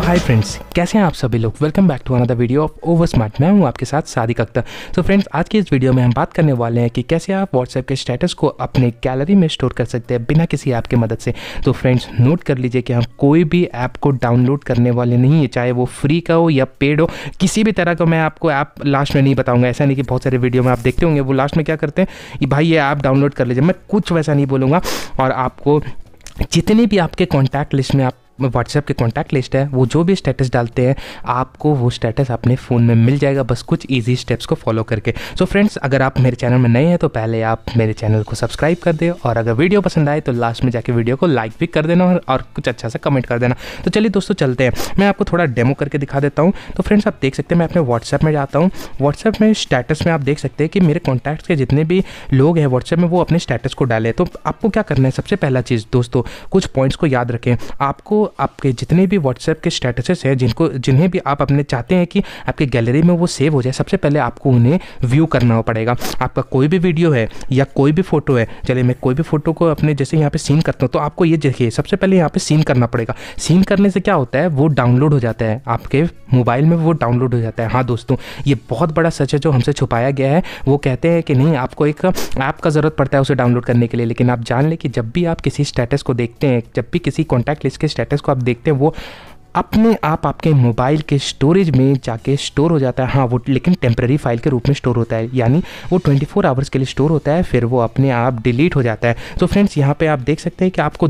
Hi friends, कैसे हैं आप सभी लोग। Welcome back to another video of Over Smart. मैं हूं आपके साथ सादिक अख्तर। तो फ्रेंड्स, आज की इस वीडियो में हम बात करने वाले हैं कि कैसे आप व्हाट्सएप के स्टेटस को अपने गैलरी में स्टोर कर सकते हैं बिना किसी ऐप की मदद से। तो फ्रेंड्स, नोट कर लीजिए कि हम कोई भी ऐप को डाउनलोड करने वाले नहीं है, चाहे वो फ्री का हो या पेड हो। किसी भी तरह का मैं आपको ऐप लास्ट में नहीं बताऊँगा। ऐसा नहीं कि बहुत सारे वीडियो में आप देखते होंगे वो लास्ट में क्या करते हैं कि भाई ये ऐप डाउनलोड कर लीजिए। मैं कुछ वैसा नहीं बोलूँगा। और आपको जितने भी आपके कॉन्टैक्ट लिस्ट में आप व्हाट्सएप के कॉन्टैक्ट लिस्ट है, वो जो भी स्टेटस डालते हैं आपको वो स्टेटस अपने फ़ोन में मिल जाएगा, बस कुछ इजी स्टेप्स को फॉलो करके। सो फ्रेंड्स, अगर आप मेरे चैनल में नए हैं तो पहले आप मेरे चैनल को सब्सक्राइब कर दें, और अगर वीडियो पसंद आए तो लास्ट में जाके वीडियो को लाइक भी कर देना और कुछ अच्छा सा कमेंट कर देना। तो चलिए दोस्तों, चलते हैं। मैं आपको थोड़ा डेमो करके दिखा देता हूँ। तो फ्रेंड्स, आप देख सकते हैं मैं अपने व्हाट्सएप में जाता हूँ। व्हाट्सएप में स्टेटस में आप देख सकते हैं कि मेरे कॉन्टैक्ट्स के जितने भी लोग हैं व्हाट्सएप में, वो अपने स्टेटस को डालें। तो आपको क्या करना है, सबसे पहला चीज़ दोस्तों, कुछ पॉइंट्स को याद रखें। आपको आपके जितने भी व्हाट्सएप के स्टेटसेस हैं, जिन्हें भी आप अपने चाहते हैं कि आपके गैलरी में वो सेव हो जाए, सबसे पहले आपको उन्हें व्यू करना पड़ेगा। आपका कोई भी वीडियो है या कोई भी फोटो है, चलिए मैं कोई भी फोटो को अपने जैसे यहाँ पे सीन करता हूँ, तो आपको ये देखिए सबसे पहले यहाँ पे सीन करना पड़ेगा। सीन करने से क्या होता है, वो डाउनलोड हो जाता है आपके मोबाइल में, वो डाउनलोड हो जाता है। हाँ दोस्तों, ये बहुत बड़ा सच है जो हमसे छुपाया गया है। वो कहते हैं कि नहीं, आपको एक ऐप का ज़रूरत पड़ता है उसे डाउनलोड करने के लिए, लेकिन आप जान लें कि जब भी आप किसी स्टेटस को देखते हैं, जब भी किसी कॉन्टैक्ट लिस्ट के स्टेटस को आप देखते हैं, वो अपने आप आपके मोबाइल के स्टोरेज में जाके स्टोर हो जाता है। हाँ, वो लेकिन टेम्प्रेरी फाइल के रूप में स्टोर होता है, यानी वो 24 आवर्स के लिए स्टोर होता है, फिर वो अपने आप डिलीट हो जाता है। तो फ्रेंड्स, यहाँ पे आप देख सकते हैं कि आपको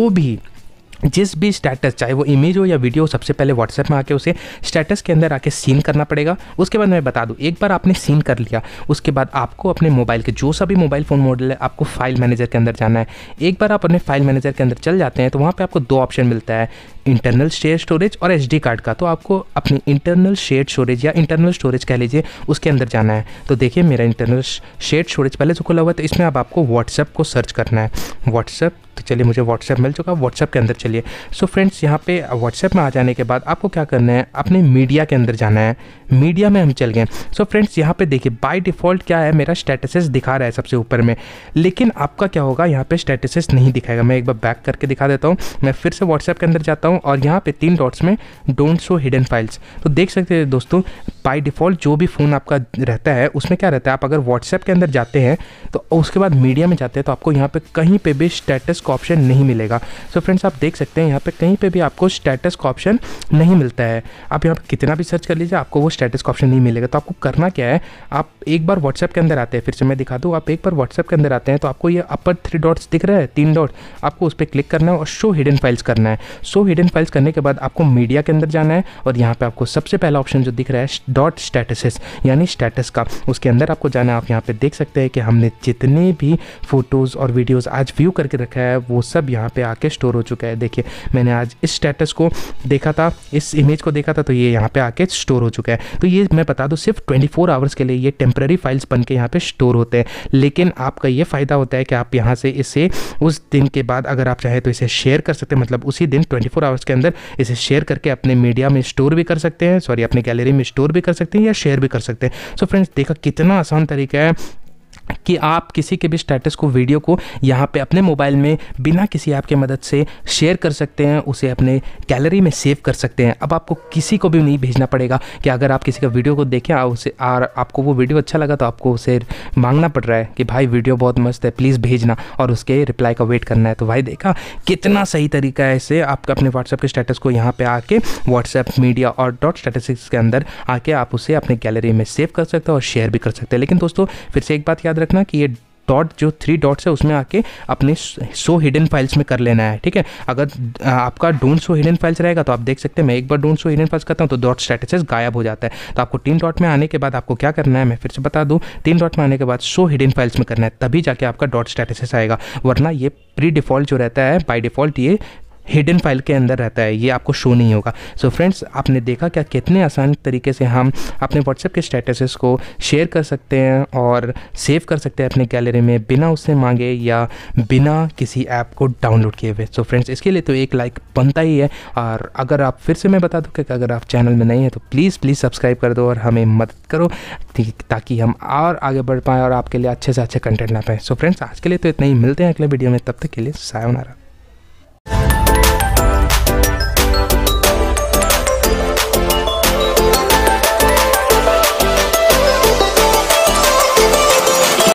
जिस भी स्टेटस, चाहे वो इमेज हो या वीडियो हो, सबसे पहले व्हाट्सएप में आके उसे स्टेटस के अंदर आके सीन करना पड़ेगा। उसके बाद मैं बता दूं, एक बार आपने सीन कर लिया, उसके बाद आपको अपने मोबाइल के जो सभी मोबाइल फ़ोन मॉडल है, आपको फाइल मैनेजर के अंदर जाना है। एक बार आप अपने फाइल मैनेजर के अंदर चल जाते हैं तो वहाँ पर आपको दो ऑप्शन मिलता है, इंटरनल शेयर स्टोरेज और एसडी कार्ड का। तो आपको अपनी इंटरनल शेयर स्टोरेज या इंटरनल स्टोरेज कह लीजिए, उसके अंदर जाना है। तो देखिए मेरा इंटरनल शेयर स्टोरेज पहले से खुला हुआ है, तो इसमें अब आपको व्हाट्सएप को सर्च करना है। व्हाट्सएप, तो चलिए मुझे व्हाट्सएप मिल चुका, व्हाट्सएप के अंदर चलिए। सो फ्रेंड्स, यहाँ पे व्हाट्सएप में आ जाने के बाद आपको क्या करना है, अपने मीडिया के अंदर जाना है। मीडिया में हम चल गए। सो फ्रेंड्स, यहाँ पे देखिए बाय डिफ़ॉल्ट क्या है, मेरा स्टेटसेस दिखा रहा है सबसे ऊपर में, लेकिन आपका क्या होगा, यहाँ पे स्टेटसेस नहीं दिखाएगा। मैं एक बार बैक करके दिखा देता हूँ। मैं फिर से व्हाट्सएप के अंदर जाता हूँ और यहाँ पे 3 डॉट्स में डोंट शो हिडन फाइल्स। तो देख सकते हैं दोस्तों, बाय डिफ़ॉल्ट जो भी फ़ोन आपका रहता है उसमें क्या रहता है, आप अगर व्हाट्सएप के अंदर जाते हैं तो उसके बाद मीडिया में जाते हैं तो आपको यहाँ पे कहीं पे भी स्टेटस का ऑप्शन नहीं मिलेगा। सो फ्रेंड्स, आप देख सकते हैं यहाँ पे कहीं पे भी आपको स्टेटस का ऑप्शन नहीं मिलता है। आप यहाँ पे कितना भी सर्च कर लीजिए, आपको वो स्टेटस का ऑप्शन नहीं मिलेगा। तो आपको करना क्या है, आप एक बार व्हाट्सएप के अंदर आते हैं, फिर से मैं दिखा दूँ, आप एक बार व्हाट्सएप के अंदर आते हैं तो आपको ये अपर 3 डॉट्स दिख रहा है, 3 डॉट, आपको उस पर क्लिक करना है और शो हिडन फाइल्स करना है। शो हिडन फाइल्स करने के बाद आपको मीडिया के अंदर जाना है और यहाँ पे आपको सबसे पहला ऑप्शन जो दिख रहा है डॉट स्टेटसेस, यानी स्टेटस का, उसके अंदर आपको जाना है। आप यहाँ पे देख सकते हैं कि हमने जितने भी फोटोज़ और वीडियोज़ आज व्यू करके रखा है वो सब यहाँ पे आके स्टोर हो चुका है। देखिए मैंने आज इस स्टेटस को देखा था, इस इमेज को देखा था, तो ये यहाँ पे आके स्टोर हो चुका है। तो ये मैं बता दूँ, सिर्फ 24 आवर्स के लिए ये टेम्प्रेरी फाइल्स बन के यहाँ पे स्टोर होते हैं, लेकिन आपका ये फ़ायदा होता है कि आप यहाँ से इसे उस दिन के बाद अगर आप चाहें तो इसे शेयर कर सकते हैं, मतलब उसी दिन 24 आवर्स के अंदर इसे शेयर करके अपने मीडिया में स्टोर भी कर सकते हैं, सॉरी अपने गैलरी में स्टोर भी कर सकते हैं या शेयर भी कर सकते हैं। सो फ्रेंड्स, देखा कितना आसान तरीका है कि आप किसी के भी स्टेटस को, वीडियो को यहाँ पे अपने मोबाइल में बिना किसी ऐप की मदद से शेयर कर सकते हैं, उसे अपने गैलरी में सेव कर सकते हैं। अब आपको किसी को भी नहीं भेजना पड़ेगा कि अगर आप किसी का वीडियो को देखें और आपको वो वीडियो अच्छा लगा तो आपको उसे मांगना पड़ रहा है कि भाई वीडियो बहुत मस्त है, प्लीज़ भेजना, और उसके रिप्लाई का वेट करना है। तो भाई देखा कितना सही तरीका है, इससे आप अपने व्हाट्सएप के स्टेटस को यहाँ पर आके व्हाट्सएप मीडिया और डॉट स्टेटस के अंदर आके आप उसे अपने गैलरी में सेव कर सकते हैं और शेयर भी कर सकते हैं। लेकिन दोस्तों, फिर से एक बात याद रखना कि ये डॉट जो 3 डॉट्स है उसमें आके अपने शो हिडन फाइल्स में कर लेना है, ठीक है। अगर आपका डोंट शो हिडन फाइल्स रहेगा तो आप देख सकते हैं, मैं एक बार डोंट शो हिडन फाइल्स करता हूँ तो डॉट स्टेटसेस गायब हो जाता है। तो आपको 3 डॉट में आने के बाद आपको क्या करना है, मैं फिर से बता दूँ, 3 डॉट में आने के बाद शो हिडन फाइल्स में करना है, तभी जाके आपका डॉट स्टेटसेस आएगा, वरना ये प्री डिफ़ॉल्ट जो रहता है, बाय डिफ़ॉल्ट ये हिडन फाइल के अंदर रहता है, ये आपको शो नहीं होगा। सो फ्रेंड्स, आपने देखा क्या कितने आसान तरीके से हम अपने व्हाट्सएप के स्टेटसेस को शेयर कर सकते हैं और सेव कर सकते हैं अपने गैलरी में बिना उससे मांगे या बिना किसी ऐप को डाउनलोड किए हुए। सो फ्रेंड्स, इसके लिए तो एक लाइक बनता ही है। और अगर आप फिर से मैं बता दूँ कि अगर आप चैनल में नहीं हैं तो प्लीज़ सब्सक्राइब कर दो और हमें मदद करो ताकि हम और आगे बढ़ पाएँ और आपके लिए अच्छे से अच्छे कंटेंट ला पाएँ। सो फ्रेंड्स, आज के लिए तो इतना ही, मिलते हैं अगले वीडियो में, तब तक के लिए सायोनारा।